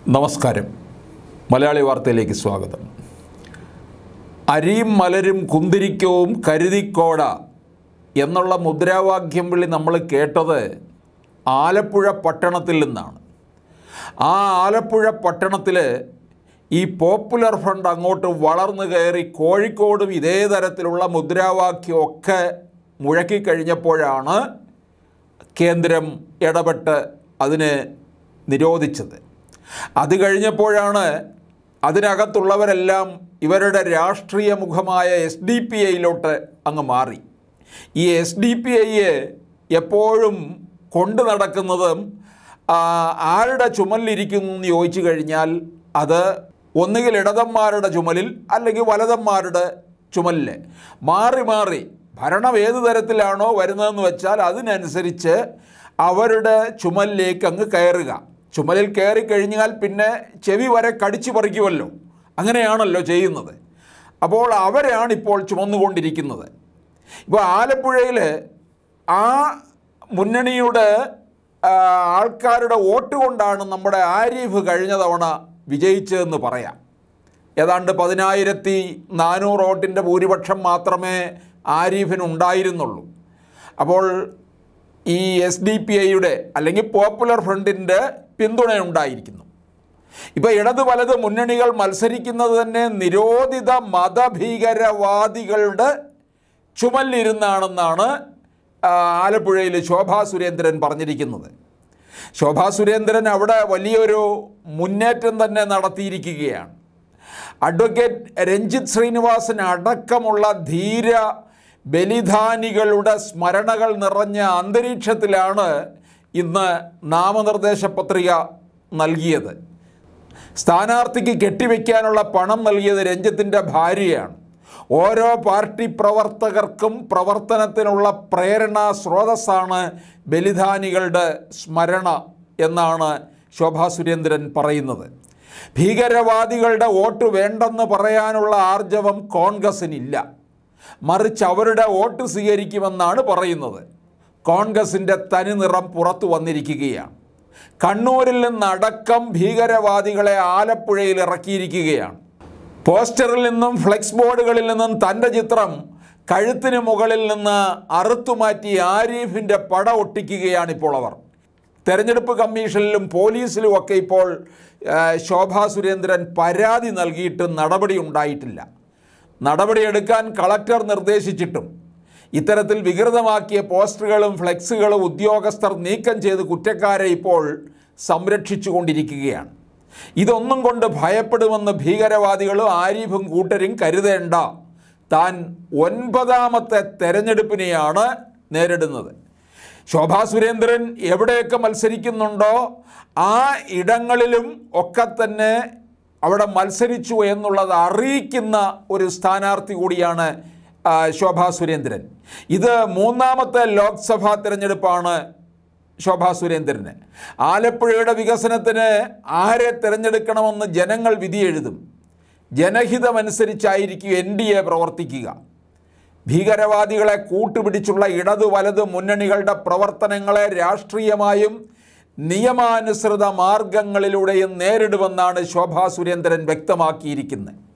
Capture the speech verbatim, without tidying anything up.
നമസ്കാരം. മലയാളി വാർത്തയിലേക്ക് സ്വാഗതം. അരിയും മലരും കുന്തിരിക്കവും കരുതിക്കോട എന്നുള്ള മുദ്രാവാക്യം വിളി നമ്മൾ കേട്ടത് ആലപ്പുഴ പട്ടണത്തിൽ നിന്നാണ്. ആ ആലപ്പുഴ പട്ടണത്തിൽ ഈ പോപ്പുലർ ഫ്രണ്ട് അങ്ങോട്ട് വളർന്നു കയറി കോഴിക്കോടും ഇതേ തരത്തിലുള്ള മുദ്രാവാക്യമൊക്കെ മുഴക്കിക്കഴിഞ്ഞപ്പോഴാണ് കേന്ദ്രം ഇടപെട്ട് അതിനെ നിരോധിച്ചത്. അത് കഴിഞ്ഞപ്പോഴാണ് അതിനകത്തുള്ളവരെല്ലാം ഇവരുടെ രാഷ്ട്രീയ മുഖമായ എസ് ഡി പി ഐയിലോട്ട് അങ്ങ് മാറി. ഈ എസ് ഡി പി ഐയെ എപ്പോഴും കൊണ്ടു നടക്കുന്നതും ആരുടെ ചുമലിലിരിക്കുന്നു എന്ന് ചോദിച്ചു കഴിഞ്ഞാൽ അത് ഒന്നുകിൽ ഇടതന്മാരുടെ ചുമലിൽ അല്ലെങ്കിൽ വലതന്മാരുടെ ചുമലിൽ മാറി മാറി ഭരണം ഏത് തരത്തിലാണോ വരുന്നതെന്ന് വെച്ചാൽ അതിനനുസരിച്ച് അവരുടെ ചുമലിലേക്ക് അങ്ങ് കയറുക. ചുമലിൽ കയറി കഴിഞ്ഞാൽ പിന്നെ ചെവി വരെ കടിച്ചു പറിക്കുമല്ലോ, അങ്ങനെയാണല്ലോ ചെയ്യുന്നത്. അപ്പോൾ അവരാണ് ഇപ്പോൾ ചുമന്നുകൊണ്ടിരിക്കുന്നത്. ഇപ്പോൾ ആലപ്പുഴയിൽ ആ മുന്നണിയുടെ ആൾക്കാരുടെ വോട്ട് കൊണ്ടാണ് നമ്മുടെ ആരിഫ് കഴിഞ്ഞ തവണ വിജയിച്ചതെന്ന് പറയാം. ഏതാണ്ട് പതിനായിരത്തി നാനൂറ് വോട്ടിൻ്റെ ഭൂരിപക്ഷം മാത്രമേ ആരിഫിനുണ്ടായിരുന്നുള്ളൂ. അപ്പോൾ ഈ എസ് ഡി പി ഐയുടെ അല്ലെങ്കിൽ പോപ്പുലർ ഫ്രണ്ടിൻ്റെ പിന്തുണയുണ്ടായിരിക്കുന്നു. ഇപ്പോൾ ഇടത് വലത് മുന്നണികൾ മത്സരിക്കുന്നത് തന്നെ നിരോധിത മതഭീകരവാദികളുടെ ചുമലിരുന്നാണെന്നാണ് ആലപ്പുഴയിൽ ശോഭാ സുരേന്ദ്രൻ പറഞ്ഞിരിക്കുന്നത്. ശോഭാ സുരേന്ദ്രൻ അവിടെ വലിയൊരു മുന്നേറ്റം തന്നെ നടത്തിയിരിക്കുകയാണ്. അഡ്വക്കേറ്റ് രഞ്ജിത്ത് ശ്രീനിവാസൻ അടക്കമുള്ള ധീര ബലിദാനികളുടെ സ്മരണകൾ നിറഞ്ഞ അന്തരീക്ഷത്തിലാണ് ഇന്ന് നാമനിർദ്ദേശ പത്രിക നൽകിയത്. സ്ഥാനാർത്ഥിക്ക് കെട്ടിവെക്കാനുള്ള പണം നൽകിയത് രഞ്ജിത്തിൻ്റെ ഭാര്യയാണ്. ഓരോ പാർട്ടി പ്രവർത്തകർക്കും പ്രവർത്തനത്തിനുള്ള പ്രേരണ സ്രോതസ്സാണ് ബലിദാനികളുടെ സ്മരണ എന്നാണ് ശോഭാ സുരേന്ദ്രൻ പറയുന്നത്. ഭീകരവാദികളുടെ വോട്ട് വേണ്ടെന്ന് പറയാനുള്ള ആർജവം കോൺഗ്രസിനില്ല, മറിച്ച് അവരുടെ വോട്ട് സ്വീകരിക്കുമെന്നാണ് പറയുന്നത്. കോൺഗ്രസിൻ്റെ തനിനിറം പുറത്തു വന്നിരിക്കുകയാണ്. കണ്ണൂരിൽ നിന്നടക്കം ഭീകരവാദികളെ ആലപ്പുഴയിൽ ഇറക്കിയിരിക്കുകയാണ്. പോസ്റ്ററിൽ നിന്നും ഫ്ലെക്സ് ബോർഡുകളിൽ നിന്നും തൻ്റെ ചിത്രം കഴുത്തിന് മുകളിൽ നിന്ന് അറുത്തുമാറ്റി ആരിഫിൻ്റെ പട ഒട്ടിക്കുകയാണിപ്പോൾ അവർ. തെരഞ്ഞെടുപ്പ് കമ്മീഷനിലും പോലീസിലും ഒക്കെ ഇപ്പോൾ ശോഭാ സുരേന്ദ്രൻ പരാതി നൽകിയിട്ട് നടപടി ഉണ്ടായിട്ടില്ല. നടപടിയെടുക്കാൻ കളക്ടർ നിർദ്ദേശിച്ചിട്ടും ഇത്തരത്തിൽ വികൃതമാക്കിയ പോസ്റ്ററുകളും ഫ്ലെക്സുകളും ഉദ്യോഗസ്ഥർ നീക്കം ചെയ്ത് കുറ്റക്കാരെ ഇപ്പോൾ സംരക്ഷിച്ചു കൊണ്ടിരിക്കുകയാണ്. ഇതൊന്നും കൊണ്ട് ഭയപ്പെടുമെന്ന് ഭീകരവാദികളും ആരിഫും കൂട്ടരും കരുതേണ്ട. താൻ ഒൻപതാമത്തെ തെരഞ്ഞെടുപ്പിനെയാണ് നേരിടുന്നത്. ശോഭാ സുരേന്ദ്രൻ എവിടെയൊക്കെ മത്സരിക്കുന്നുണ്ടോ ആ ഇടങ്ങളിലും ഒക്കെ തന്നെ അവിടെ മത്സരിച്ചു എന്നുള്ളത് അറിയിക്കുന്ന ഒരു സ്ഥാനാർത്ഥി കൂടിയാണ് ശോഭാ സുരേന്ദ്രൻ. ഇത് മൂന്നാമത്തെ ലോക്സഭാ തിരഞ്ഞെടുപ്പാണ് ശോഭാ സുരേന്ദ്രന്. ആലപ്പുഴയുടെ വികസനത്തിന് ആരെ തിരഞ്ഞെടുക്കണമെന്ന് ജനങ്ങൾ വിധിയെഴുതും. ജനഹിതമനുസരിച്ചായിരിക്കും എൻ ഡി എ പ്രവർത്തിക്കുക. ഭീകരവാദികളെ കൂട്ടുപിടിച്ചുള്ള ഇടതു വലത് മുന്നണികളുടെ പ്രവർത്തനങ്ങളെ രാഷ്ട്രീയമായും നിയമാനുസൃത മാർഗങ്ങളിലൂടെയും നേരിടുമെന്നാണ് ശോഭാ സുരേന്ദ്രൻ വ്യക്തമാക്കിയിരിക്കുന്നത്.